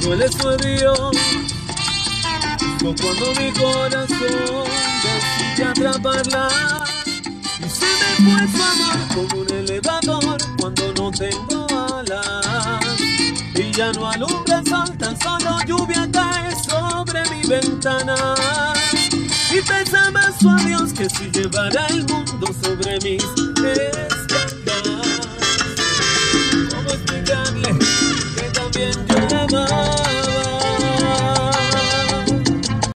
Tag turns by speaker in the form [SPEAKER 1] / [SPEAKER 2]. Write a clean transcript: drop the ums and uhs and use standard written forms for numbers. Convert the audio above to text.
[SPEAKER 1] duele su adiós, justo cuando mi corazón decide atraparla. Y se me fue su amor como un elevador cuando no tengo alas. Y ya no alumbra el sol, tan solo lluvia cae sobre mi ventana. Y pesa más su adiós que si llevara el mundo sobre mis espaldas.